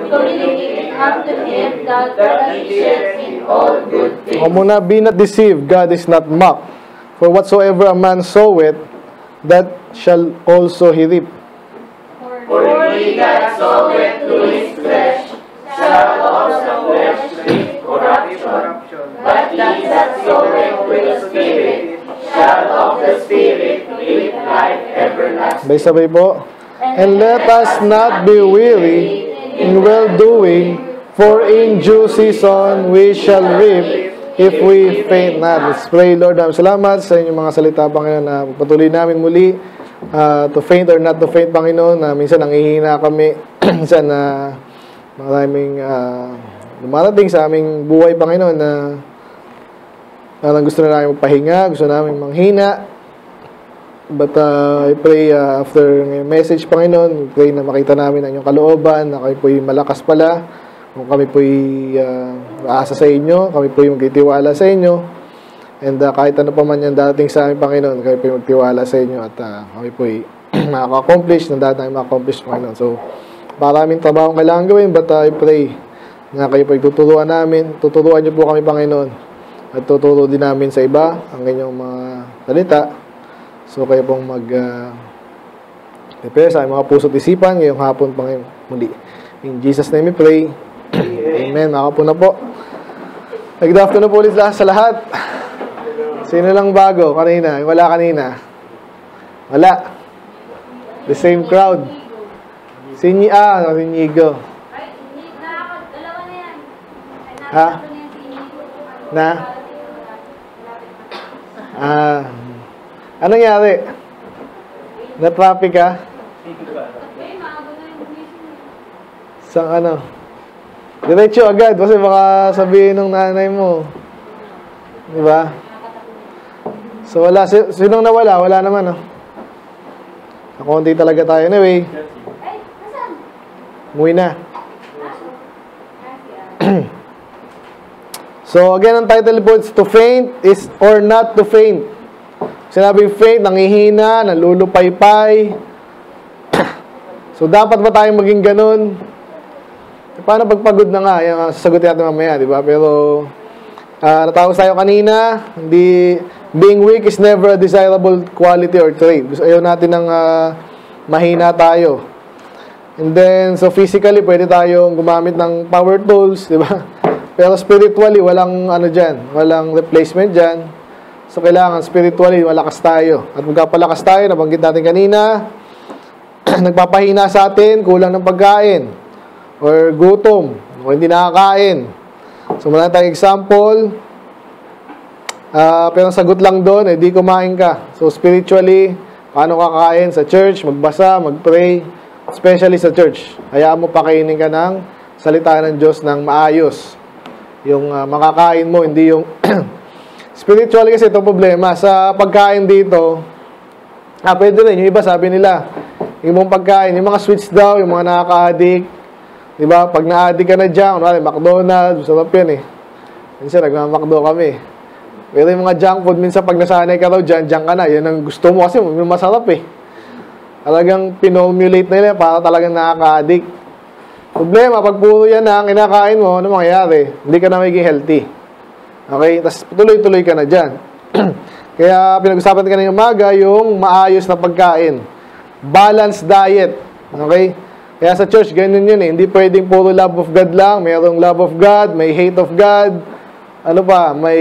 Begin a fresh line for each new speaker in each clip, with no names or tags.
to believe unto him that teacheth in all good things.
O muna, be not deceived, God is not mocked. For whatsoever a man soweth, that shall also he reap.
For he that soweth to his flesh shall also flesh reap corruption, but he that soweth to the Spirit shall of the Spirit reap life everlasting.
Sabay po. And let us not be weary in well-doing, for in due season we shall reap if we faint not. Let's pray. Lord, salamat sa inyong mga salita, Panginoon, na patuloy namin muli to faint or not to faint, Panginoon, na minsan nangihina kami, minsan na maraming dumarating sa aming buhay, Panginoon, na gusto na namin magpahinga, gusto namin manghina. But I pray after ng message, Panginoon, pray na makita namin ang inyong kalooban, na kayo po'y malakas pala, kung kami po'y aasa sa inyo, kami po'y magtitiwala sa inyo, and kahit ano pa man yan dating sa amin, Panginoon, kayo po'y magtiwala sa inyo, at kami po'y makaka-accomplish ng dating ma-accomplish, Panginoon. So, maraming trabaho kailangan gawin, but I pray na kayo po'y tuturuan namin, tuturuan niyo po kami, Panginoon, at tuturo din namin sa iba ang inyong mga salita. So, kayo pong prepare sa mga puso't isipan ngayong hapon, Panginoon, muli. In Jesus' name we pray. Amen. Makapon na po. Good afternoon po ulit sa lahat. Sino lang bago kanina? Wala kanina. Wala. The same crowd. Sinyigo. Ha? Na? Anong nangyari? Na-traffic ka? Sa ano? Diretso agad kasi baka sabihin ng nanay mo. Di ba? So wala. Sinong nawala? Wala naman, oh. Kakunti talaga tayo. Anyway. Umuwi na. So again, ang title po is to faint is or not to faint. Sinabing faint, nangihina, nalulupaypay. So dapat ba tayong maging ganun? Paano pagpagod na nga? Yan, sasagutin natin mamaya, di ba? Pero, natapos tayo kanina, being weak is never a desirable quality or trait. Ayaw natin ng mahina tayo. And then, so physically, pwede tayong gumamit ng power tools, di ba? Pero spiritually, walang dyan, walang replacement dyan. So, kailangan spiritually, malakas tayo. At magkapalakas tayo, nabanggit natin kanina, nagpapahina sa atin, kulang ng pagkain, or gutom, o hindi nakakain. So, marami tayong example. Pero ang sagot lang doon, di kumain ka. So, spiritually, paano kakain sa church, magbasa, magpray, especially sa church. Hayaan mo pakainin ka ng salita ng Diyos ng maayos. Yung makakain mo, hindi yung spiritually kasi ito problema. Sa pagkain dito, pwede rin. Yung iba sabi nila, yung mga pagkain, yung mga sweets daw, yung mga nakaka-addict, di ba? Pag na-addict ka na dyan, McDonald's, sarap yan eh. Minsan, nagmamakdo kami. Pero yung mga junk food, minsan pag nasanay ka daw dyan ka na. Yan ang gusto mo kasi masarap eh. Talagang pinomulate na nila para talagang nakaka-addict. Problema, pag puro yan na ang kinakain mo, ano mangyayari? Hindi ka na magiging healthy. Okay? Tapos tuloy-tuloy ka na dyan. Kaya pinag-usapan kanina umaga yung maayos na pagkain. Balanced diet. Okay? Kaya sa church, ganyan yun eh. Hindi pwedeng puro love of God lang. Mayroong love of God, may hate of God. Ano pa? May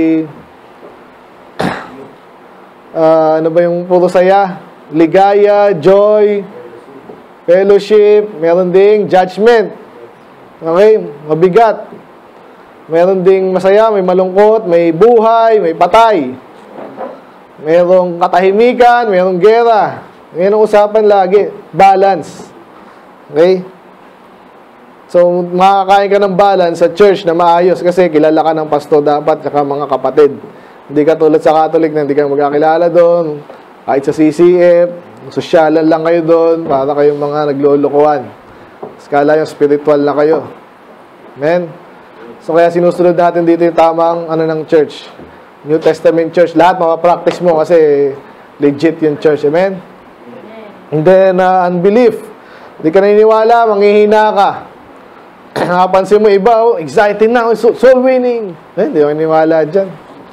ano ba yung puro saya? Ligaya, joy, fellowship, meron ding judgment. Okay? Mabigat. Meron ding masaya, may malungkot, may buhay, may patay. Merong katahimikan, merong gera. Ngayon ang usapan lagi, balance. Okay? So, makakain ka ng balance sa church na maayos kasi kilala ka ng pastor dapat saka mga kapatid. Hindi ka tulad sa Catholic na hindi ka magkakilala doon. Kahit sa CCF, sosyalan lang kayo doon para kayong mga naglolokohan. Skala yung spiritual na kayo. Amen? So, kaya sinusunod natin dito yung tamang ng church. New Testament church. Lahat mapapractice mo kasi legit yung church. Amen? And then, unbelief. Hindi ka naniniwala, manghihina ka. Nakapansin mo iba, oh, excited na, soul winning. Hindi ako niniwala dyan.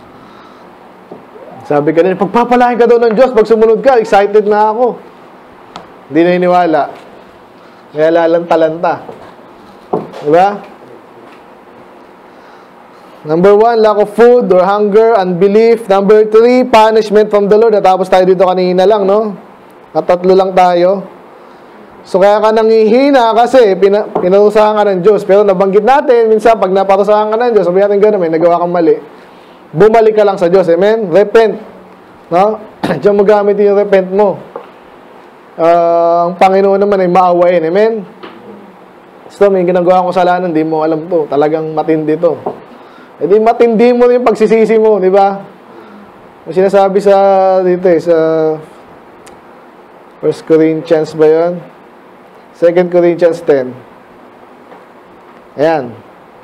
Sabi ka din, pagpapalain ka daw ng Diyos, pag sumunod ka, excited na ako. Hindi naniniwala. Kaya lalanta-lanta. Diba? Number 1, lack of food or hunger, unbelief. Number 3, punishment from the Lord. Natapos tayo dito kanina lang, no? At 3 lang tayo. So, kaya ka nangihina kasi pinarusahan ka ng Diyos. Pero nabanggit natin, minsan, pag naparusahan ka ng Diyos, sabi natin gano'n, may nagawa kang mali. Bumalik ka lang sa Diyos. Amen? Repent. No? Diyan mo gamit yung repent mo. Ang Panginoon naman ay maawain. Amen? So, may ginagawa kong kasalanan, hindi mo alam to. Talagang matindi to. E di matindi mo yung pagsisisi mo, di ba? May sinasabi sa dito sa 1 Corinthians ba yun? 2 Corinthians 10. Ayan.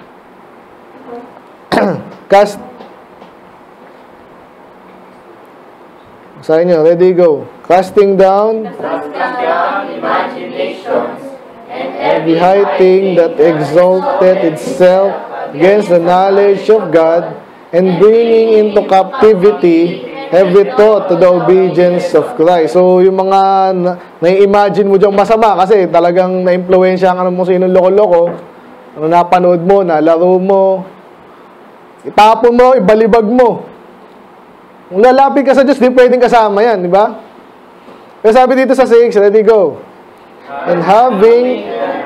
Sa inyo, ready, go. Casting down
imaginations and
every high thing that exalted itself against the knowledge of God, and bringing into captivity every thought to the obedience of Christ. So, yung mga na-imagine mo diyang masama, kasi talagang na-impluensya ka mo sa inong loko-loko, ano napanood mo, nalaro mo, itapon mo, ibalibag mo. Kung lalapit ka sa Diyos, di pwedeng kasama yan, di ba? Pero sabi dito sa 6, ready, go. And having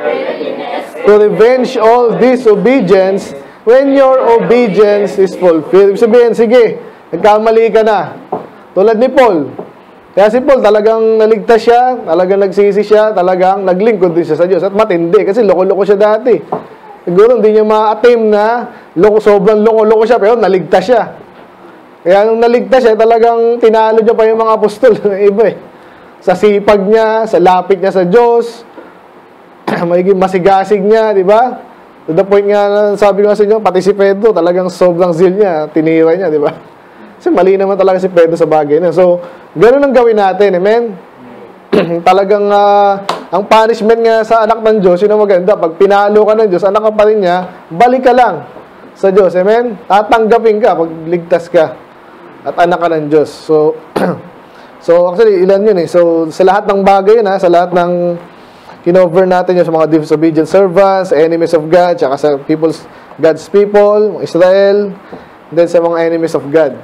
to revenge all disobedience when your obedience is fulfilled. Ibig sabihin, sige, nagkamali ka na. Tulad ni Paul. Kaya si Paul talagang naligtas siya, talagang nagsisi siya, talagang naglingkod din siya sa Diyos. At matindi, kasi loko-loko siya dati. Siguro hindi niya ma-attain na sobrang loko-loko siya, pero naligtas siya. Kaya nung naligtas siya, talagang tinalo niya pa yung mga apostol. Iba eh. Sa sipag niya, sa lapit niya sa Diyos, magiging masigasig niya, di ba? To the point nga, sabi ko sa inyo, pati si Pedro, talagang sobrang zeal niya, tinira niya, di ba? Kasi mali naman talaga si Pedro sa bagay na. So, ganoon ang gawin natin, amen? Talagang, ang punishment nga sa anak ng Diyos, yun ang maganda. Pag pinalo ka ng Diyos, anak ka pa rin niya, balik ka lang sa Diyos, amen? Tatanggapin ka pag ligtas ka at anak ka ng Diyos. So, actually, ilan yun eh. So, sa lahat ng bagay yun sa lahat ng kinover natin yun, sa mga disobedient servants, enemies of God, tsaka sa God's people, Israel, then sa mga enemies of God.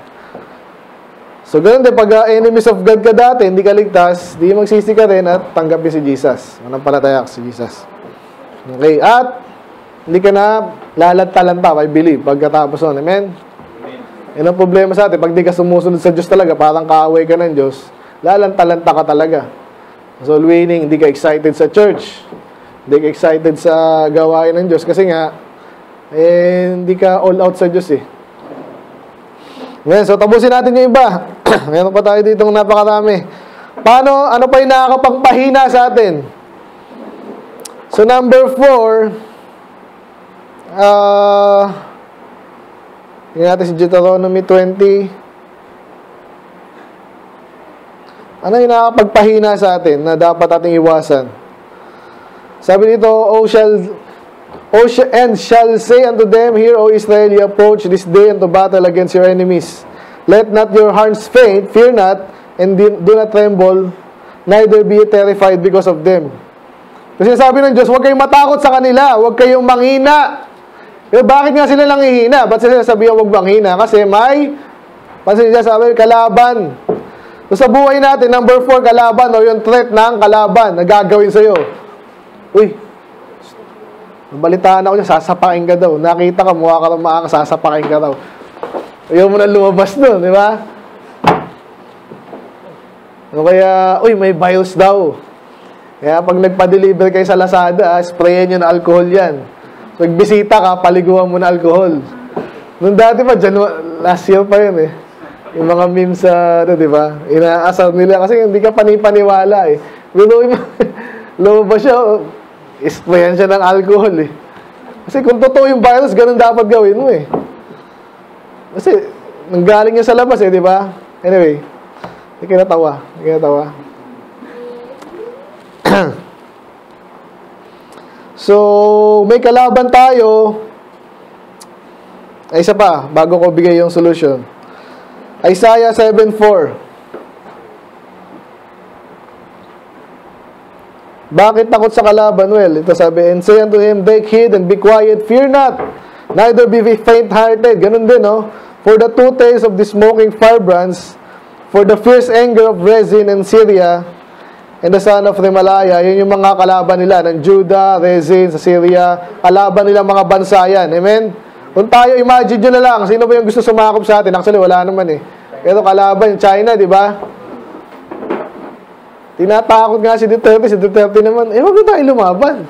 So, ganun din, pag enemies of God ka dati, hindi ka ligtas, di magsisi ka rin at tanggapin si Jesus. Manampalataya ka si Jesus. Okay, at hindi ka na lalanta-lanta, I believe, pagkatapos nun. Amen? Yan ang problema sa atin. Pag di ka sumusunod sa Diyos talaga, parang kaaway ka ng Diyos, lalanta-lanta ka talaga. So, winning, hindi ka excited sa church. Hindi ka excited sa gawain ng Diyos. Kasi nga, hindi ka all out sa Diyos eh. Ngayon, so tapusin natin yung iba. Meron pa tayo dito napakarami. Paano, ano pa yung nakakapagpahina sa atin? So, number 4, tingnan natin si Deuteronomy 20. Ano yung nakakapagpahina sa atin na dapat ating iwasan? Sabi dito, and shall say unto them, Hear, O Israel, ye approach this day unto battle against your enemies. Let not your hearts faint, fear not, and do not tremble, neither be terrified because of them. Kasi sabi ng Diyos, huwag kayong matakot sa kanila, huwag kayong manghina. Pero bakit nga sila lang ihina? Ba't sila sabihan huwag manghina? Kasi may, pansin niya sabi, kalaban. So sa buhay natin, number 4, kalaban, o yung threat ng kalaban na gagawin sa'yo. Uy, nabalitaan ako niya, sasapakin ka daw. Nakita ka, mukha ka lang makakasasapakin ka daw. Ayaw mo na lumabas doon, di ba? O kaya, uy, may virus daw. Kaya pag nagpa-deliver kayo sa Lazada, sprayan nyo na alcohol yan. Pag bisita ka, paliguan mo na alcohol. Noong dati pa, last year pa yun eh. Yung mga memes sa, di ba? Inaasar nila kasi hindi ka panipaniwala eh. Pero lumabas siya, sprayan siya ng alcohol eh. Kasi kung totoo yung virus, ganun dapat gawin mo eh. Kasi, nanggaling niya sa labas eh, di ba? Anyway, hindi ka natawa. So, may kalaban tayo. Ay, isa pa, bago ko bigay yung solution. Isaiah 7:4. Bakit takot sa kalaban? Well, ito sabi, and say unto him, take heed and be quiet, fear not, neither be faint-hearted. Ganun din, no? For the two tails of the smoking firebrands, for the fierce anger of Rezin and Syria, and the son of Remalaya, yun yung mga kalaban nila, ng Judah, Rezin, sa Syria, kalaban nila mga bansa yan. Amen? Kung tayo, imagine nyo na lang, sino ba yung gusto sumakop sa atin? Actually, wala naman eh. Pero kalaban, China, di ba? Tinatakot nga si Duterte naman, wag na tayo lumaban.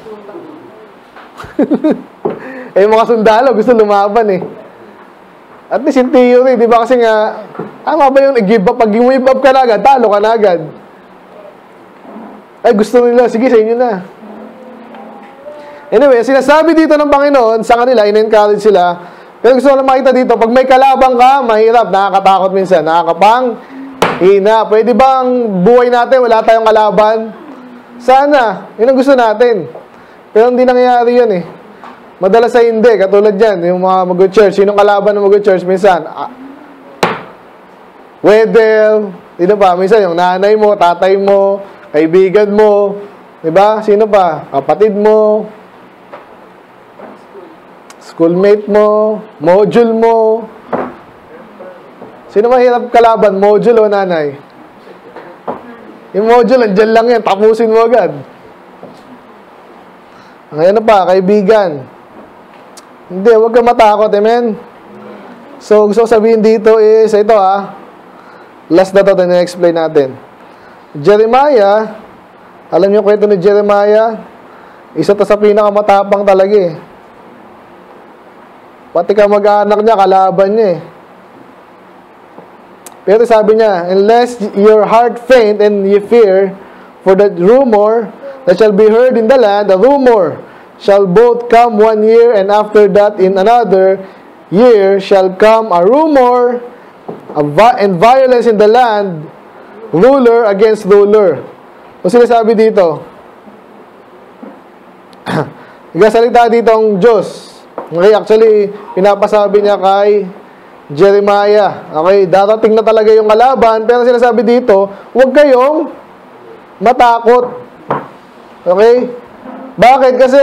Yung mga sundalo, gusto lumaban eh. At least in theory, di ba? Kasi nga, tama ba yung i-give up? Pag i-give up ka na agad, talo ka na agad. Ay, gusto nila, sige, sa inyo na. Anyway, sinasabi dito ng Panginoon, sa kanila, in-encourage sila. Pero gusto ko lang makita dito, pag may kalabang ka, mahirap, nakakatakot minsan, nakakapang-hina. Pwede ba ang buhay natin, wala tayong kalaban? Sana, yun ang gusto natin. Pero hindi nangyayari yun eh. Madalas ay hindi, katulad dyan, yung mga mag-church, sinong kalaban ng mag-church, minsan, weather, sino ba, minsan yung nanay mo, tatay mo, kaibigan mo, di ba? Sino pa? Kapatid mo, schoolmate mo, module mo. Sino mahirap kalaban? Module o nanay? Yung module, andyan lang yan. Tapusin mo agad. Ngayon pa, kaibigan. Hindi, huwag kang matakot. Amen? So, gusto ko sabihin dito is, ito last na ito na-explain natin. Jeremiah, alam niyo kwento ni Jeremiah? Isa to sa pinakamatapang talaga eh. Pati kamag-anak niya, kalaban niya eh. Pero sabi niya, unless your heart faint and you fear, for the rumor that shall be heard in the land, the rumor shall both come 1 year, and after that in another year shall come a rumor and violence in the land, ruler against ruler. So sinasabi dito, nagsasalita dito ang Diyos. Okay, actually, pinapasabi niya kay Jeremiah. Okay, darating na talaga yung kalaban, pero sinasabi dito, huwag kayong matakot. Okay? Bakit? Kasi,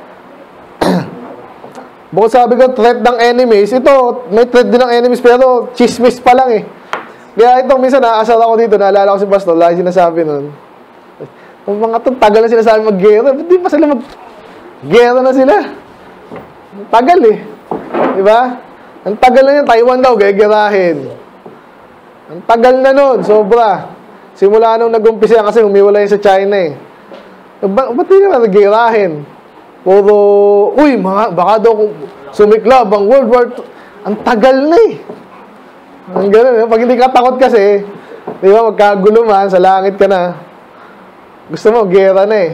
bukod sabi ko, threat ng enemies, ito, may threat din ng enemies, pero chismis pa lang eh. Kaya itong minsan, naasal ako dito, naalala ko si Pastor, lagi sinasabi nun. Ang mga itong tagal na sinasabi mag-gera, hindi pa sila mag-gera na sila. Tagal eh. Diba? Ang tagal na yan, Taiwan daw, gegerahin. Ang tagal na nun, sobra. Simula nung nag-umpisa kasi humiwala yun sa China eh. Ba't hindi naman nag-gerahin? Puro, uy, baka daw kung sumiklab ang World War II. Ang tagal na eh. Ang ganun. Pag hindi ka takot kasi, di ba, magkagulo man, sa langit ka na. Gusto mo, gera na eh.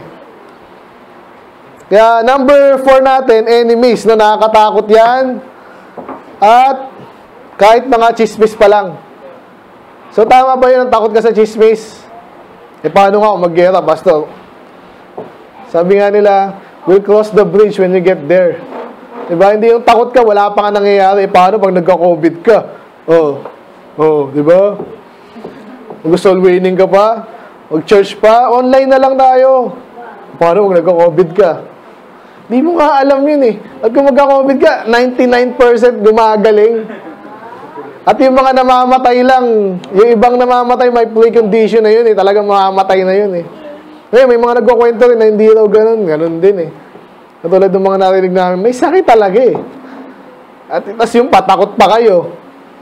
Kaya, number 4 natin, enemies, na nakakatakot yan. At, kahit mga chismis pa lang. So, tama ba yun ang takot ka sa chismis? Eh, paano nga kung mag-gera, Pastor? Sabi nga nila, we'll cross the bridge when you get there. Diba? Hindi yung takot ka, wala pa nga nangyayari. Paano pag nagka-COVID ka? Diba? Mag-soul winning ka pa? Mag-church pa? Online na lang tayo. Paano pag nagka-COVID ka? Di mo nga alam yun eh. At kung magka-COVID ka, 99% gumagaling. At yung mga namamatay lang, yung ibang namamatay, may precondition na yun eh. Talagang mamamatay na yun eh. Ngayon, may mga nagkukwento rin na hindi daw ganun. Ganun din eh. Katulad ng mga narinig namin, may sakit talaga eh. At tas yung patakot pa kayo.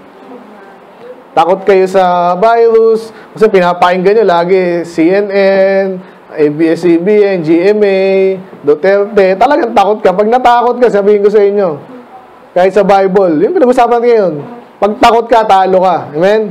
Takot kayo sa virus. Kasi pinapakinggan nyo lagi CNN, ABS-CBN, GMA, Duterte. Talagang takot ka. Pag natakot ka, sabihin ko sa inyo, kahit sa Bible, yung pinag-usapan ngayon, pag takot ka, talo ka. Amen?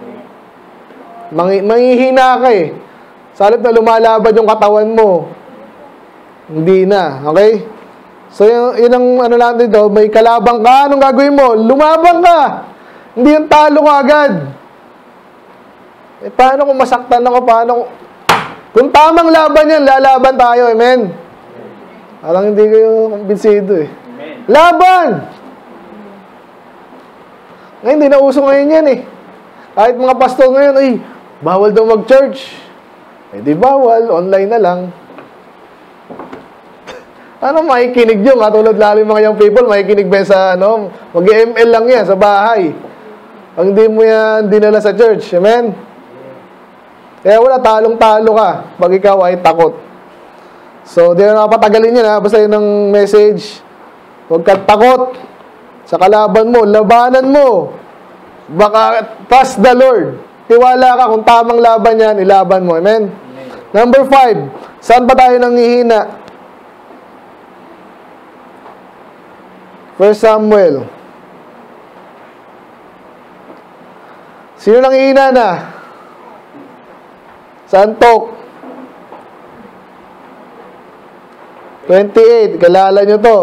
Manghihina ka eh. Sa halip na lumalaban yung katawan mo, hindi na. Okay? So, yun ang ano lang dito, may kalabang ka, anong gagawin mo? Lumabang ka! Hindi yung talo ka agad. Eh, paano kung masaktan ako? Paano kung tamang laban yan, lalaban tayo. Amen? Parang hindi kayo kumbinsido eh.
Amen.
Laban! Ngayon, hindi na uso ngayon yan eh. Kahit mga pastor ngayon, ay, bawal daw mag-church. Eh di bawal, online na lang. Ano makikinig nyo? Katulad lalo yung mga young people, makikinig ba sa ano? Mag-ML lang yan sa bahay. Ang di mo yan dinala sa church. Amen? Kaya wala, talong-talo ka pag ikaw ay takot. So, di na napatagalin yan ha. Basta yun ang message. Huwag kang takot sa kalaban mo. Labanan mo. Baka trust the Lord. Tiwala ka kung tamang laban yan, ilaban mo. Amen? Number 5. Saan ba tayo nanghihina? 1 Samuel. Sino nanghihina na? Santok. 28. Kalala nyo to.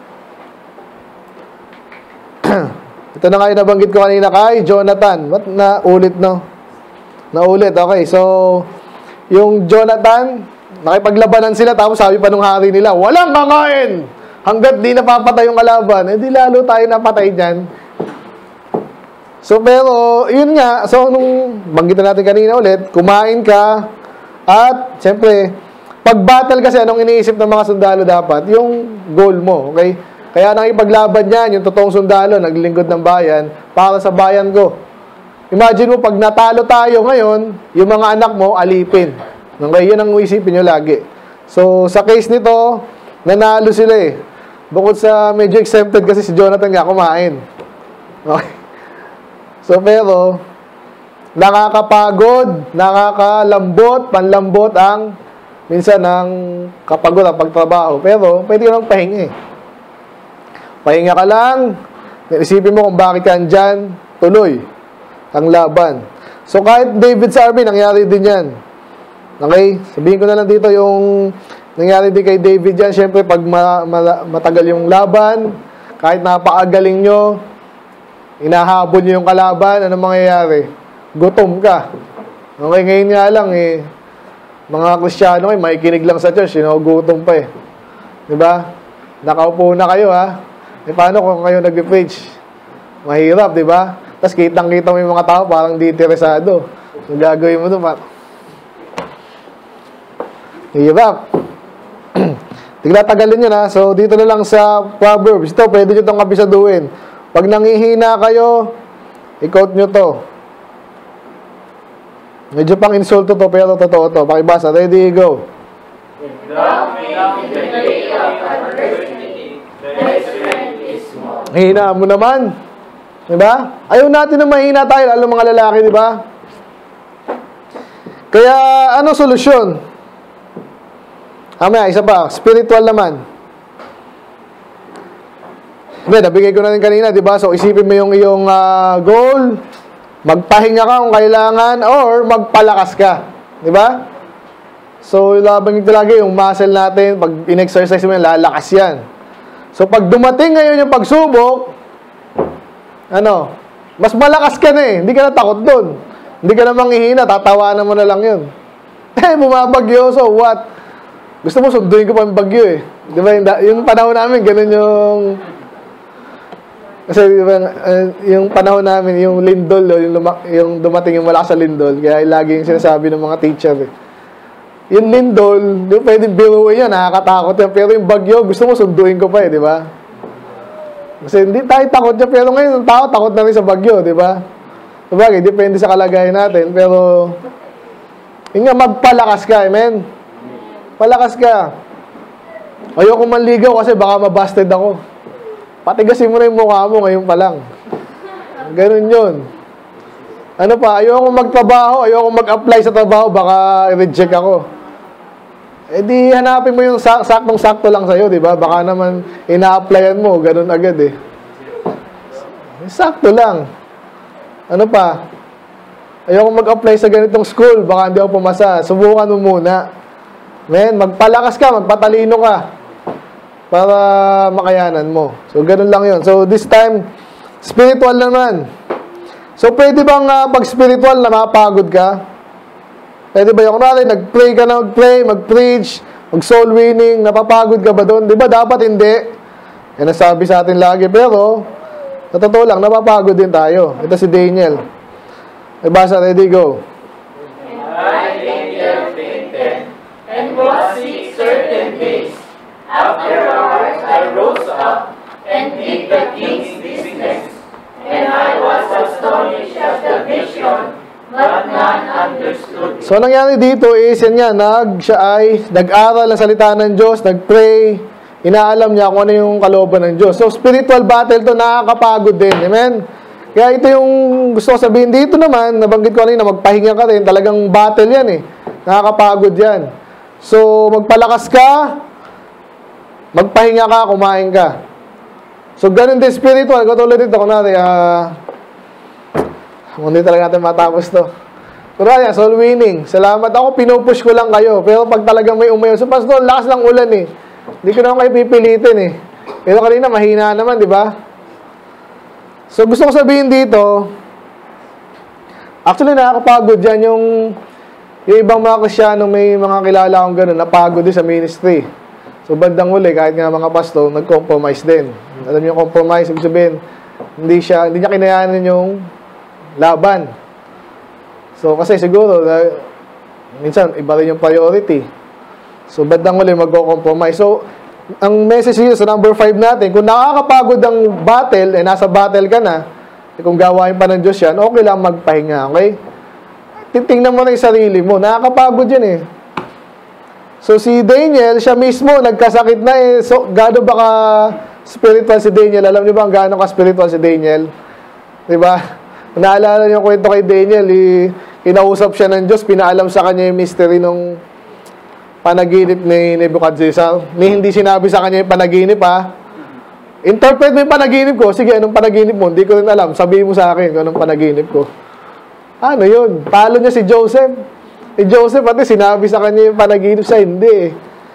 Ito na kayo nabanggit ko kanina kay Jonathan. Ba't naulit, no? Naulit. Okay, so yung Jonathan, nakipaglabanan sila, tapos sabi pa nung hari nila, walang kakain hanggat di napapatay yung kalaban. Eh di lalo tayo napatay dyan. So pero, yun nga, so nung banggitan natin kanina ulit, kumain ka, at siyempre, pag battle kasi, anong iniisip ng mga sundalo dapat? Yung goal mo, okay? Kaya nakipaglaban yan, yung totoong sundalo, naglingkod ng bayan, para sa bayan ko. Imagine mo, pag natalo tayo ngayon, yung mga anak mo, alipin. Okay, yun ang isipin nyo lagi. So, sa case nito, nanalo sila eh. Bukod sa medyo exempted kasi si Jonathan nga kumain. Okay. So, pero, nakakapagod, nakakalambot, panlambot ang minsan ang kapagod ang pagtrabaho. Pero, pwede ka nang pahinga eh. Pahinga ka lang, isipin mo kung bakit ka andyan, tuloy ang laban. So, kahit David sa army, nangyari din yan. Okay? Sabihin ko na lang dito yung nangyari din kay David yan. Siyempre, pag matagal yung laban, kahit napakagaling nyo, inahabol nyo yung kalaban, ano mangyayari? Gutom ka. Okay, ngayon nga lang eh, mga Kristiyano eh, makikinig lang sa church, gutom pa eh. Diba? Nakaupo na kayo ha. Eh, paano kung kayo nag-preach? Mahirap, diba? Tapos kitang-kita mo yung mga tao, parang di interesado. So, gagawin mo doon, hirap. Tignan-tagalin nyo na. So, dito na lang sa Proverbs. Ito, pwede nyo itong kabisaduhin. Pag nanghihina kayo, i-quote nyo to. Medyo pang insulto to, pero totoo to. Pakibasa. Ready, go. Hina mo naman. Diba? Ayaw natin na mahina tayo, lalo mga lalaki, diba? Kaya, ano solusyon? Isa pa, spiritual naman. Nabigay ko na rin kanina, diba? So, isipin mo yung iyong goal, magpahinga ka kung kailangan, or magpalakas ka. Diba? So, labang ito lagi, yung muscle natin, pag in-exercise mo yan, lalakas yan. So, pag dumating ngayon yung pagsubok, mas malakas ka na eh. Hindi ka na takot doon. Hindi ka na manghihina, tatawanan mo na lang yun. Bumabagyo, so what? Gusto mo, sunduin ko pa yung bagyo eh. Di ba, yung panahon namin, ganun yung... Kasi diba, yung panahon namin, yung lindol, yung dumating yung malakas sa lindol, kaya lagi yung sinasabi ng mga teacher eh. Yung lindol, di ba pwedeng biruin yan, nakakatakot yan. Pero yung bagyo, gusto mo, sunduin ko pa eh, di ba? Kasi hindi tayo takot yan, pero ngayon, ang tao takot na rin sa bagyo, di ba? Sabagay, depende sa kalagayan natin, pero... Yun nga, magpalakas ka, amen? Palakas ka. Ayoko manligaw kasi baka mabasted ako. Patigasin mo na yung mukha mo ngayon pa lang. Ganun yun. Ano pa, ayoko magtrabaho, ayoko mag-apply sa trabaho, baka i-reject ako. Eh di hanapin mo yung saktong-sakto lang sa'yo, di ba? Baka naman ina-applyan mo, ganun agad eh. Sakto lang. Ano pa? Ayoko mag-apply sa ganitong school, baka hindi ako pumasa. Subukan mo muna. Men, magpalakas ka, magpatalino ka para makayanan mo. So, ganun lang yun. So, this time, spiritual naman. So, pwede bang pag spiritual na mapagod ka? Pwede ba yung kunwari, nag-pray ka na mag-pray, mag-preach, Mag-soul winning, napapagod ka ba doon? Di ba dapat hindi? Yan ang sabi sa atin lagi. Pero, sa totoo lang, napapagod din tayo. Ito si Daniel. Ibasa, ready, go.
And I, Daniel, fainted, and was sick certain days. Afterwards I rose up, and did the king's business. And I was astonished at the vision, but none understood it.
So, nangyari dito is, yan nga, siya ay nag-aral ng salita ng Diyos, nag-pray, inaalam niya kung ano yung kalooban ng Diyos. So, spiritual battle to, nakakapagod din. Amen? Kaya ito yung gusto ko sabihin dito naman, nabanggit ko kanina, magpahinga ka rin, talagang battle yan eh. Nakakapagod yan. So, magpalakas ka, magpahinga ka, kumain ka. So, ganun din spiritual. Katulad dito, kunwari, hindi talaga natin matapos to. Pero yan, soul winning. Salamat ako, pinupush ko lang kayo. Pero pag talagang may umayo, so pastor, lakas ng ulan eh. Hindi ko naman kayo pipilitin eh. Pero kanina, mahina naman, di ba? So, gusto ko sabihin dito, actually, nakakapagod yan yung ibang mga Kristyano, may mga kilala akong gano'n, napagod din sa ministry. So, bandang huli, kahit nga mga pastor, nag-compromise din. Alam niyo yung compromise, ibig sabihin, hindi niya kinayanin yung laban. So, kasi siguro, minsan, iba rin yung priority. So, bandang huli, mag-compromise. So, ang message dito sa number 5 natin, kung nakakapagod ang battle, nasa battle ka na, kung gawain pa ng Diyos yan, okay lang magpahinga, okay? Titingnan mo na yung sarili mo. Nakakapagod yan eh. So, si Daniel, siya mismo, nagkasakit na eh. So, gaano ba ka spiritual si Daniel? Alam niyo ba ang gaano ka spiritual si Daniel? Diba? Naalala niyo yung kwento kay Daniel, kinausap siya ng Diyos, pinaalam sa kanya yung mystery nung panaginip ni Nebuchadnezzar. Hindi sinabi sa kanya yung panaginip, ha? Interpret mo yung panaginip ko. Sige, anong panaginip mo? Hindi ko rin alam. Sabihin mo sa akin kung anong panaginip ko. Ano yun? Talo niya si Joseph. Joseph, pati sinabi sa kanya yung panaginip, siya hindi.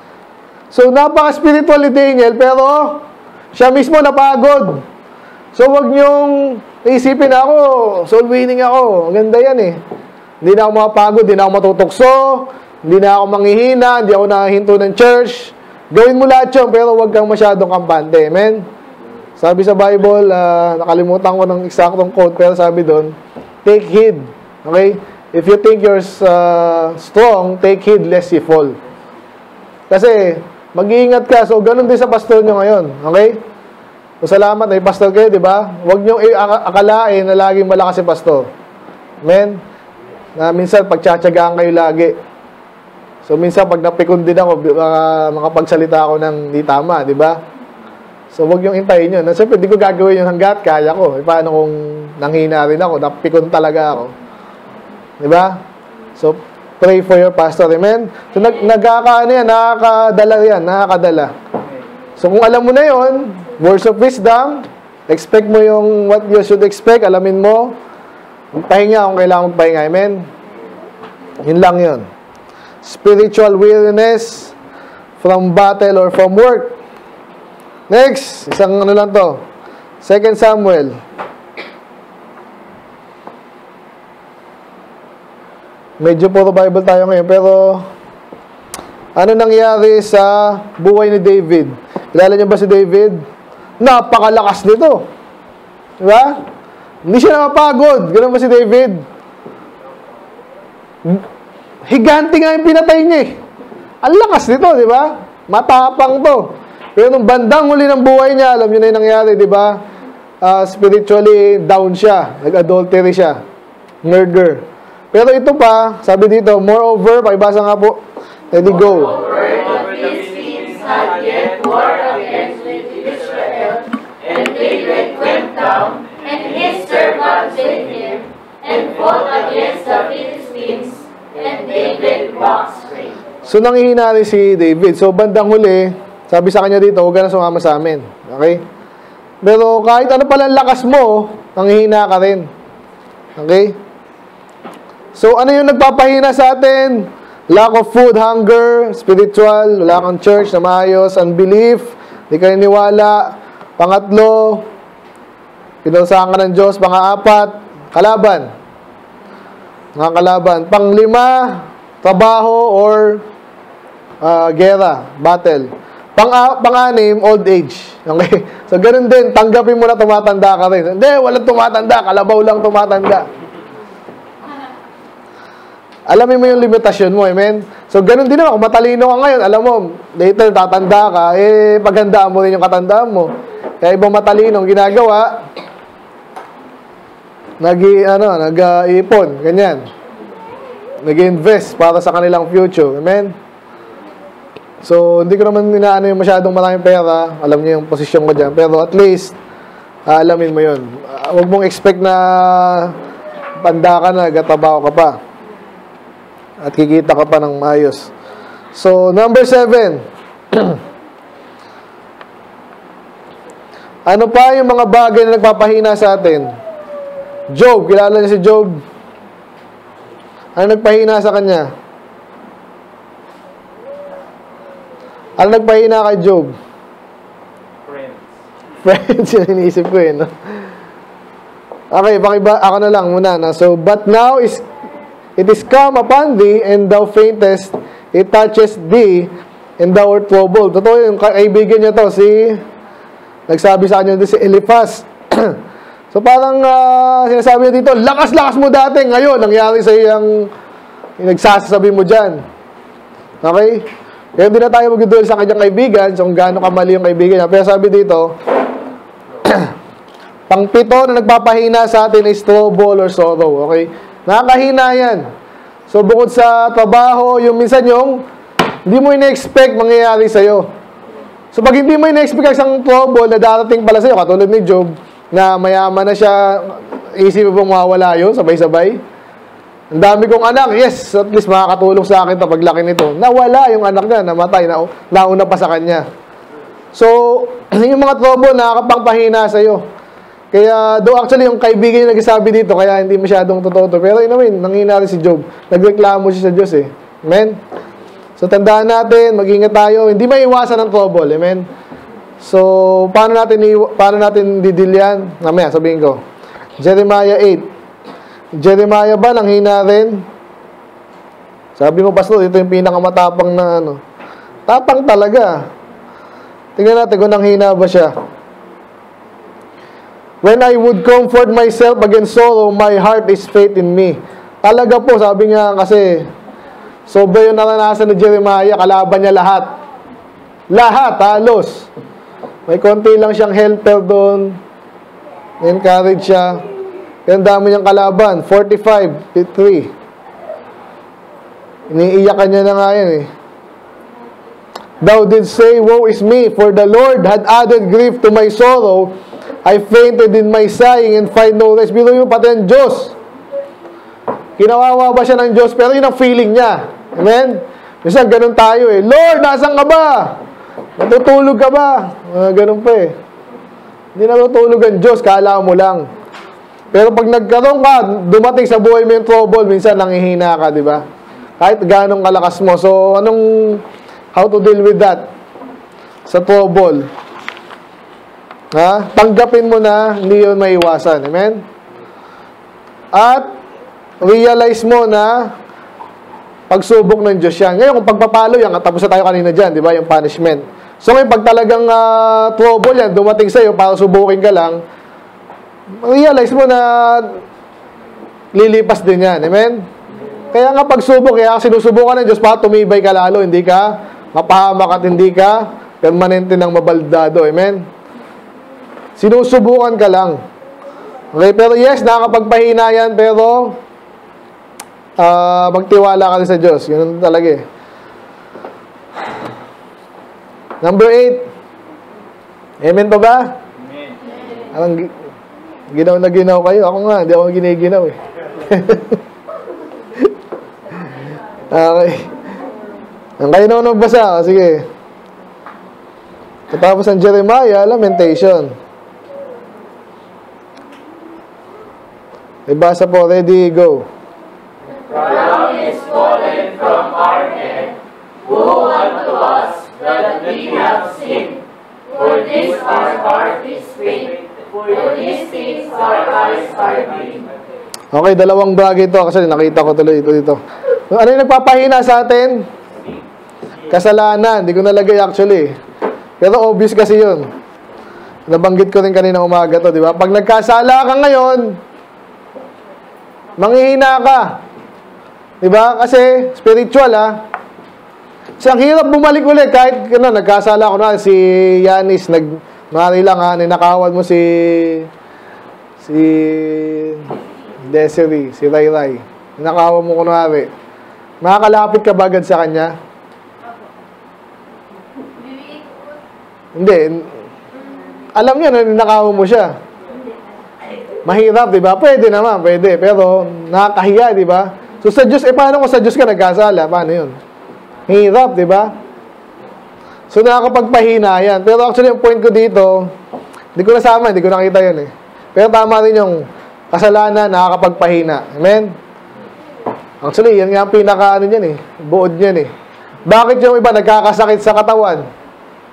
So, napaka-spiritual ni Daniel, pero siya mismo napagod. So, wag niyong isipin ako, soul winning ako. Ang ganda yan eh. Hindi na ako mapagod, hindi na ako matutokso, hindi na ako manghihina, hindi ako nakahinto ng church. Gawin mo lahat yun, pero wag kang masyadong kampante. Amen? Sabi sa Bible, nakalimutan ko ng eksaktong quote, pero sabi doon, take heed. Okay? If you think you're strong, take heed lest you fall. Kasi, mag-iingat ka. So, ganun din sa pastor nyo ngayon. Okay? So, salamat, may pastor kayo, di ba? Huwag nyo akalain na laging malakas si pastor. Amen? Na minsan, pagtsatsagaan kayo lagi. So, minsan, pag napikon din ako, makapagsalita ako ng di tama, di ba? So, huwag yung intayin yun. Siyempre, di ko gagawin yun hanggat kaya ko. Paano kung nanghina rin ako, napikon talaga ako. Di ba? So, pray for your pastor. Amen? So, nakakadala yan. Nakakadala. So, kung alam mo na yon, words of wisdom, expect mo yung what you should expect, alamin mo, magpahinga kung kailangan magpahinga. Amen? Yun lang yun. Spiritual weariness from battle or from work. Next, isang ano lang to. 2 Samuel. Medyo puro Bible tayo ngayon, pero ano nangyari sa buhay ni David? Kilala niyo ba si David? Napakalakas nito. Diba? Hindi siya napapagod. Ganun ba si David? Higanti nga yung pinatay niya eh. Ang lakas nito, di ba? Matapang to. Pero nung bandang huli ng buhay niya, alam niyo na yung nangyari, di ba? Spiritually down siya. Nag-adultery siya. Murder. Pero ito pa, sabi dito, moreover, pakibasa nga po. Ready, go.
Moreover, the Philistines had yet war against Israel, and David went down, and his servants with him, and fought against the Philistines, and David waxed faint.
So, nanghihina rin si David. So, bandang huli, sabi sa kanya dito, huwag ka na sumama sa amin. Okay? Pero kahit ano palang lakas mo, nanghihina ka rin. Okay? So, ano yung nagpapahina sa atin? Lack of food, hunger, spiritual, wala kang church na maayos, unbelief, hindi ka niniwala. Pangatlo, pinusahan ka ng Diyos. Pang-apat, kalaban. Mga kalaban. Pang-lima, trabaho or gera, battle. Pang-anim, old age. Okay? So, ganun din. Tanggapin mo na tumatanda ka rin. Hindi, walang tumatanda. Kalabaw lang tumatanda. Alamin mo yung limitasyon mo, amen? So, ganun din naman. Kung matalino ka ngayon, alam mo, later tatanda ka, paghandaan mo rin yung katandaan mo. Kaya ibang matalinong ginagawa, nag-iipon, ganyan. Nag-invest para sa kanilang future, amen? So, hindi ko naman inaano yung masyadong maraming pera. Alam niyo yung posisyon ko dyan. Pero at least, alamin mo yun. Huwag mong expect na panda ka na, gatabaw ka pa. At kikita ka pa ng maayos. So, number 7. Ano pa yung mga bagay na nagpapahina sa atin? Job, kilala niyo si Job? Ano nagpahina sa kanya? Ano nagpahina kay Job? Friends, yun iniisip ko no? Okay, ako na lang muna. No? So, but now it is come upon thee, and thou faintest, it touches thee, and thou art troubled. Totoo yung kaibigan niya to, nagsabi sa kanya si Eliphaz. So, parang sinasabi niya dito, lakas-lakas mo dati, ngayon, nangyari sa iyang nagsasabi mo dyan. Okay? Kaya hindi na tayo mag-duel sa kanyang kaibigan, so kung gaano kamali yung kaibigan niya. Pero sabi dito, pang-pito na nagpapahina sa atin is trouble or sorrow. Okay? Nakakahina yan. So, bukod sa trabaho, yung minsan yung hindi mo ina-expect mangyayari sa'yo. So, pag hindi mo ina-expect isang trouble na darating pala sa'yo, katulad ni Job, na mayaman na siya, isip mo bang mawawala yun, sabay-sabay? Ang dami kong anak, yes, at least makakatulong sa akin paglaki nito. Nawala yung anak niya, namatay, nauna pa sa kanya. So, yung mga trouble, nakakapangpahina sa'yo. Kaya, actually, yung kaibigan yung nagsasabi dito, kaya hindi masyadong totoo to. Pero, nanghina rin si Job. Nagreklamo siya sa Diyos, Amen? So, tandaan natin, mag-ingat tayo. Hindi maiwasan ang trouble, amen? So, paano natin didil yan? Mamaya, sabihin ko. Jeremiah 8. Jeremiah ba nanghina rin? Sabi mo, Pastor, ito yung pinakamatapang na Tapang talaga. Tingnan natin kung nanghina ba siya. When I would comfort myself against sorrow, my heart is faith in me. Talaga po, sabi niya kasi, sobra yung naranasan ni Jeremiah, kalaban niya lahat. Lahat, halos. May konti lang siyang helper doon. Encourage siya. Kaya ang dami niyang kalaban. 45:3. Iniiyakan niya na nga yan Thou did say, woe is me, for the Lord had added grief to my sorrow. I fainted in my sighing and find no rest. Biro yung pati ang Diyos. Kinawawa ba siya ng Diyos? Pero yun ang feeling niya. Amen? Minsan ganun tayo Lord, nasan ka ba? Natutulog ka ba? Ganun pa Hindi natutulog ang Diyos, kala mo lang. Pero pag nagkaroon ka, dumating sa buhay mo yung trouble, minsan nanghihina ka, di ba? Kahit ganong kalakas mo. So, how to deal with that? Sa trouble. Tanggapin mo na, hindi yun maiwasan. Amen? At, realize mo na, pagsubok ng Diyos yan. Ngayon, kung pagpapalo yan, tapos na tayo kanina dyan, di ba? Yung punishment. So, ngayon, pag talagang trouble yan, dumating sa'yo, para subukin ka lang, realize mo na lilipas din yan. Amen? Kaya nga pagsubok, kaya sinusubukan ng Diyos para tumibay ka lalo, hindi ka mapahamak at hindi ka permanente ng mabaldado. Amen? Sinusubukan ka lang. Okay? Pero yes, nakakapagpahina yan, pero magtiwala ka rin sa Diyos. Yun talaga Number 8. Amen pa ba? Amen. Ginaw na ginaw kayo. Ako nga, hindi ako giniginaw Okay. Ang kayo na nagbasa. Sige. Tapos ang Jeremiah, lamentation. Ibasa po. Ready, go.
Crown is fallen from our head. Woe unto us that we have sinned. For this our heart is faint. For these things our eyes are dim.
Okay, dalawang bagay ito kasi nakita ko tuloy ito dito. Ano yung nagpapahina sa atin? Kasalanan. Hindi ko nalagay actually. Pero obvious kasi yun. Nabanggit ko rin kanina umaga to, di ba? Pag nagkasala ka ngayon, manghihina ka. Di ba? Kasi spiritual, ha? Kasi ang hirap bumalik ulit kahit nagkasala ko na si Yanis, mari lang ha, ninakawan mo si Desiree, si Ray. Ninakawan mo kunwari. Makakalapit ka ba agad sa kanya? Hindi. Alam niya na ninakawan mo siya. Mahirap, di ba? Pwede naman, pwede. Pero nakakahiya, di ba? So sa Diyos, paano kung sa Diyos ka nagkasala? Paano yun? Hirap, di ba? So nakakapagpahina yan. Pero actually, yung point ko dito, hindi ko nasama, hindi ko nakita yun eh. Pero tama rin yung kasalanan, nakakapagpahina. Amen? Actually, yan nga ang pinaka, yan eh. Buod yan eh. Bakit yung iba nagkakasakit sa katawan?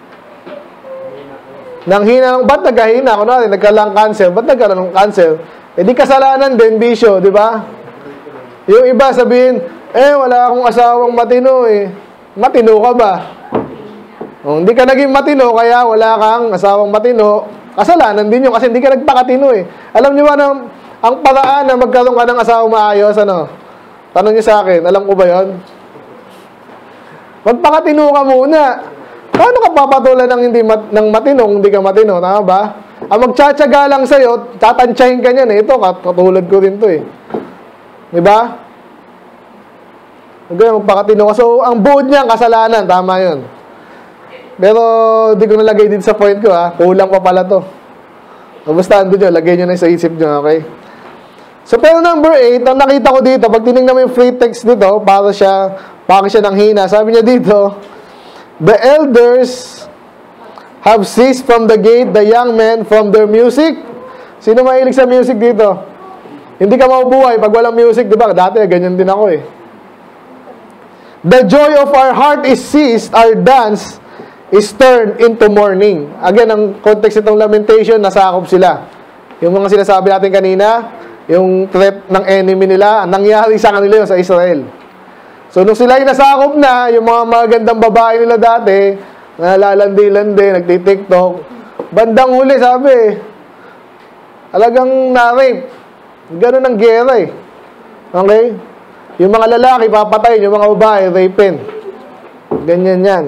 Nang hina ng, ba't nagkahina? Kunwari, nagkalang cancer. Ba't nagkalang cancer? Eh di kasalanan din, bisyo, di ba? Yung iba sabihin, wala akong asawang matino eh. Matino ka ba? O, hindi ka naging matino, kaya wala kang asawang matino. Kasalanan din yun, kasi hindi ka nagpakatino eh. Alam niyo ba na, ang paraan na magkaroon ka ng asawang maayos, ano? Tanong niyo sa akin, alam ko ba yun? Magpakatino ka muna. Paano ka papatulan ng matino kung hindi ka matino? Tama ba? Ang magtsatsaga lang sa'yo, tatansyahin ka niyan eh. Ito, katulad ko rin to eh. Diba? Magpakatino ka. So, ang buod niya, kasalanan. Tama yun. Pero, di ko nalagay din sa point ko ha. Kulang pa pala to. Basta ando nyo, lagay nyo na sa isip nyo, okay? So, pero number 8, ang nakita ko dito, pag tinignan mo yung free text dito, para siya ng hina. Sabi niya dito, the elders have ceased from the gate, the young men from their music. Sino mahilig sa music dito? Hindi ka mabubuhay pag walang music, di ba? Dati, ganyan din ako eh. The joy of our heart is ceased, our dance is turned into mourning. Again, ang context itong lamentation, nasakop sila. Yung mga sinasabi natin kanina, yung threat ng enemy nila, nangyari sa kanila yun sa Israel. So, nung sila yung nasakop na, yung mga magandang babae nila dati, nalalandi-landi, nagtitiktok, bandang huli, sabi, alagang na-rape. Ganun ang gera eh. Okay? Yung mga lalaki, papatayin. Yung mga babae, rapin. Ganyan yan.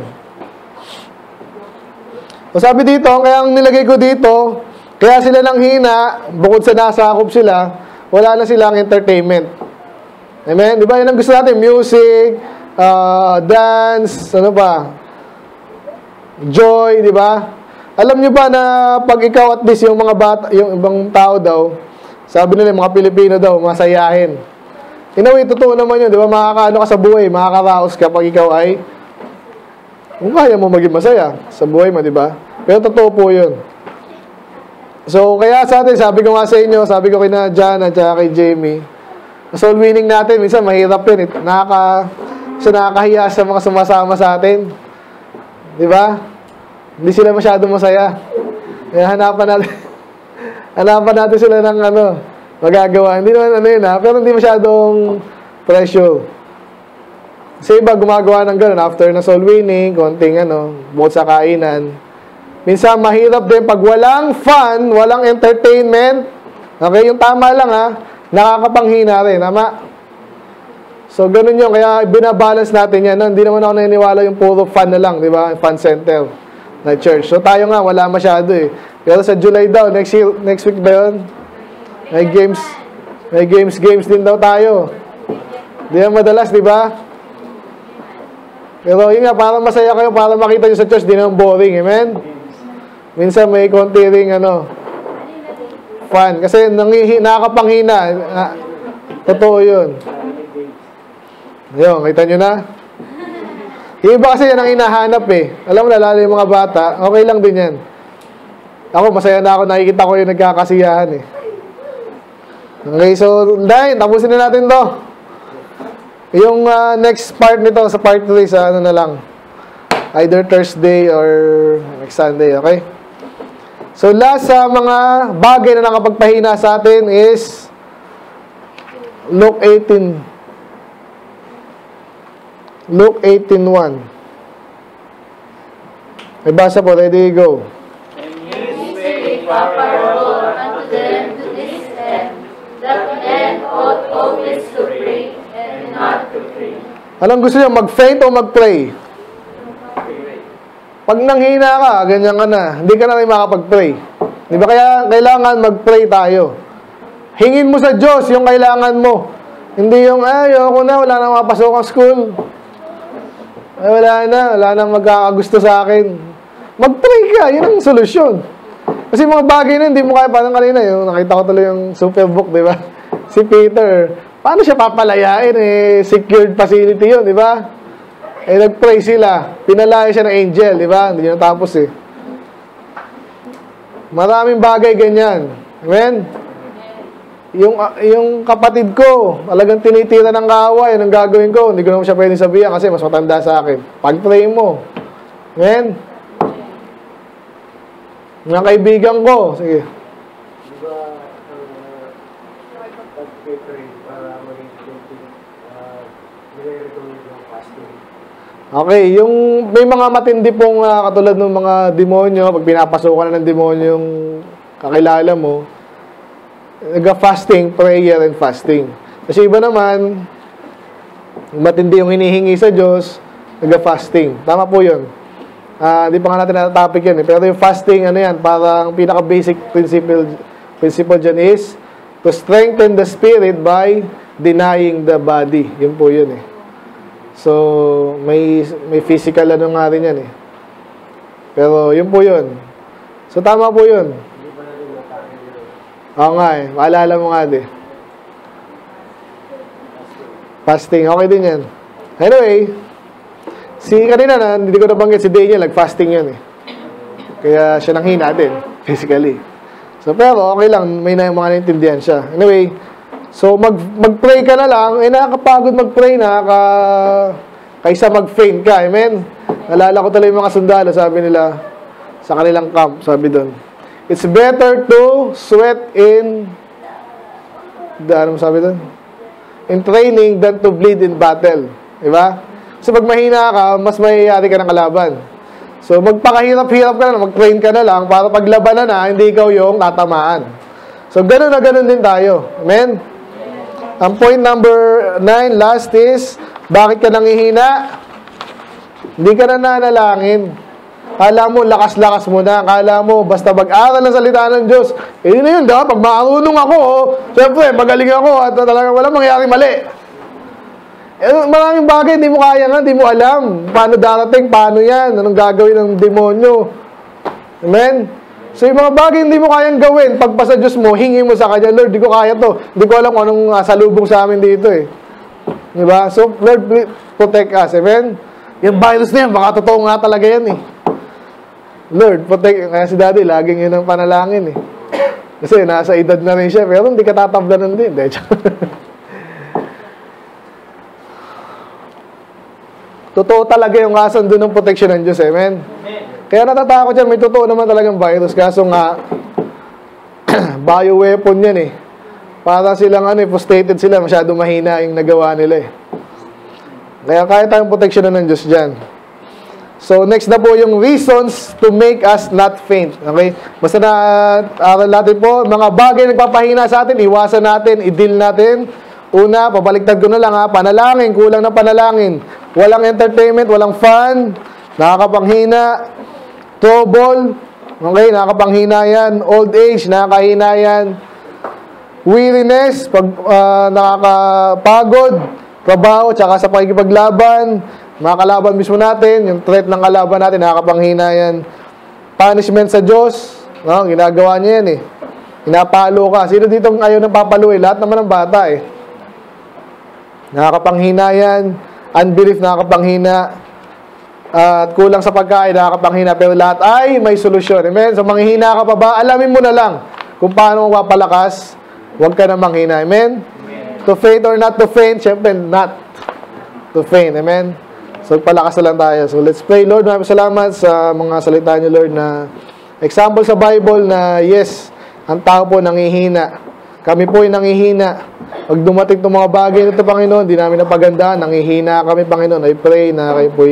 So, sabi dito, kaya ang nilagay ko dito, kaya sila nang hina, bukod sa nasakop sila, wala na silang entertainment. Amen? Di ba yun ang gusto natin? Music, dance, ano pa? Joy, di ba? Alam nyo ba na pag ikaw at least yung mga bata, yung ibang tao daw, sabi nila mga Pilipino daw, masayahin. In a way, totoo naman yun, di ba? Makakaano ka sa buhay, makakaraos ka pag ikaw ay, kung kaya mo maging masaya sa buhay mo, di ba? Pero totoo po yun. So, kaya sa atin, sabi ko nga sa inyo, sabi ko kina Jan at kay Jamie, soul winning natin, minsan mahirap yun. Nakakahiya sa mga sumasama sa atin. Di ba? Hindi sila masyado masaya. Kaya hanapan natin sila ng magagawa. Hindi naman yun ha, pero hindi masyadong pressure. Kasi iba gumagawa ng gano'n after na soul winning, konting bukod sa kainan. Minsan mahirap din pag walang fun, walang entertainment. Okay, yung tama lang ha, nakakapanghina rin, tama? So, ganun yun. Kaya binabalance natin yan. Hindi naman ako naniniwala yung puro fun na lang, di ba? Fun center na church. So, tayo nga, wala masyado eh. Pero sa July daw, next week ba yun? May games din daw tayo. Di yan madalas, di ba? Pero yun nga, para masaya kayo, para makita nyo sa church, di naman boring, amen? Minsan may konti ring fun. Kasi nakakapanghina. Totoo yun. Ayun, kita nyo na? Yung iba kasi yan ang hinahanap eh. Alam mo, lalo yung mga bata, okay lang din yan. Ako, masaya na ako, nakikita ko yung nagkakasiyahan eh. Okay, so, dahil, tapusin na natin to. Yung next part nito, sa part 3, sa na lang. Either Thursday or next Sunday, okay? So, last sa mga bagay na nakapagpahina sa atin is Luke 18. Luke 18:1. May basa po, ready, go.
And his faith favorable unto them to this end, that men ought always to pray and not to faint.
Anong gusto niyo, mag-faint o mag-pray? Pag nanghina ka, ganyan ka na, hindi ka na rin makapag-pray. Di ba kaya kailangan mag-pray tayo? Hingin mo sa Diyos yung kailangan mo. Hindi yung, ayoko na, wala na mapasok ang school. Wala na magkakagusto sa akin. Mag-pray ka, yun ang solusyon. Kasi mga bagay na hindi mo kaya, parang kanina, yung nakita ko tuloy yung Superbook, di ba? Si Peter, paano siya papalayain? Secured facility yun, di ba? Nag-pray sila. Pinalaya siya ng angel, di ba? Hindi niya natapos Maraming bagay ganyan. Amen? Yung kapatid ko, talagang tinitira ng kaaway, anong gagawin ko? Hindi ko naman siya pwedeng sabihan kasi mas matanda sa akin. Pag-pray mo. Amen? Mga kaibigan ko, sige.
Di ba, pag-pray para maging nire-recommend yung fasting?
Okay, yung may mga matindi pong katulad ng mga demonyo, pag pinapasukan na ng demonyo yung kakilala mo, nag-fasting, prayer and fasting. Kasi iba naman, matindi yung hinihingi sa Diyos, nag-fasting. Tama po yun. Di pa nga natin na-topic yan. Pero yung fasting, ano yan, parang pinaka-basic principle dyan is to strengthen the spirit by denying the body. Yun po yun So, may physical ano nga rin yan Pero yun po yun. So, tama po yun. Oo nga maalala mo nga Fasting, okay din yan. Anyway, kanina na, hindi ko nabanggit, si Daniel, nag-fasting yan Kaya siya nanghina din, physically. So, pero okay lang, may na mga naintindihan siya. Anyway, so mag-pray ka na lang, nakakapagod mag-pray kaysa mag-faint ka, amen? Nalala ko talaga yung mga sundalo, sabi nila, sa kanilang camp, sabi doon, it's better to sweat in in training than to bleed in battle. Diba? So, pag mahina ka, mas mahihiyari ka ng kalaban. So, magpakahirap-hirap ka na, mag-train ka na lang, para paglaban na, hindi ikaw yung tatamaan. So, ganun na ganun din tayo. Amen? Ang point number 9, last is, bakit ka nangihina? Hindi ka na nanalangin. Kala mo, lakas-lakas mo na. Kala mo, basta mag-aral ng salita ng Diyos. Yun na yun, diba? Pag marunong ako, siyempre, magaling ako, at talagang walang mangyari mali. Maraming bagay, hindi mo kaya nga, hindi mo alam. Paano darating, paano yan, anong gagawin ng demonyo. Amen? So, yung mga bagay hindi mo kayang gawin, pagpasa Diyos mo, hingi mo sa Kanya, Lord, di ko kaya to. Hindi ko alam kung anong salubong sa amin dito Diba? So, Lord, please protect us. Amen? Yung virus na yan, baka totoo nga talaga yan Lord, protect. Kaya si Daddy, laging yun ang panalangin Kasi nasa edad na rin siya, pero hindi ka tatablanan din. Totoo talaga yung kasan doon ng protection ng Diyos. Amen? Kaya natatakot yan, may totoo naman talagang virus. Kaso nga, bioweapon yan Para silang frustrated sila, masyado mahina yung nagawa nila Kaya kaya tayong protection ng Diyos dyan. So, next na po yung reasons to make us not faint. Okay? Basta na aral natin po, mga bagay nagpapahina sa atin, iwasan natin, i-deal natin. Una, pabaliktad ko na lang panalangin, kulang na panalangin. Walang entertainment, walang fun, nakakapanghina, trouble, okay, nakakapanghina yan. Old age, nakakahina yan. Weariness, nakakapagod, trabaho, tsaka sa pakikipaglaban, mga kalaban mismo natin, yung threat ng kalaban natin, nakakapanghina yan. Punishment sa Diyos, ginagawa niya yan Pinapalo ka. Sino dito ayaw ng papalo Lahat naman ng bata Nakakapanghina yan. Unbelief, nakakapanghina. At kulang sa pagkain, nakakapanghina. Pero lahat ay may solusyon. Amen? So, manghihina ka pa ba? Alamin mo na lang kung paano mapapalakas. Huwag ka na manghina. Amen? To faint or not to faint? Siyempre, not to faint. Amen? So, palakas na lang tayo. So, let's pray. Lord, maraming salamat sa mga salita niyo, Lord, na example sa Bible na yes, ang tao po nangihina. Kami po ay nangihina. Pag dumating itong mga bagay nito, Panginoon, di namin napagandaan, nangihina kami, Panginoon. I pray na kayo po ay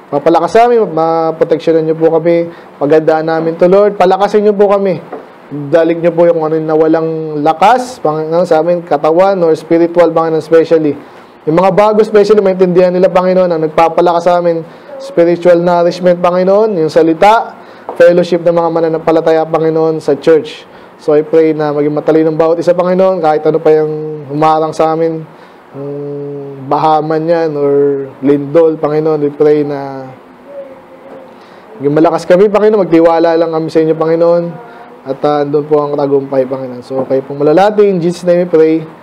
Papalakas sa amin, maproteksyonan niyo po kami, pagandaan namin to Lord, palakasin niyo po kami. Dalig niyo po yung ano na walang lakas, Panginoon, sa amin, katawan or spiritual, Panginoon, especially. Yung mga bago, especially, maintindihan nila, Panginoon, ang nagpapalakas sa amin, spiritual nourishment, Panginoon, yung salita, fellowship ng mga mananampalataya, Panginoon, sa church. So, I pray na maging matalinong bawat isa, Panginoon, kahit ano pa yung humarang sa amin, bahaman yan or lindol, Panginoon, we pray na maging malakas kami, Panginoon, magtiwala lang kami sa inyo, Panginoon, at andun po ang tagumpay, Panginoon. So, kayo pong malalati, in Jesus' name we pray.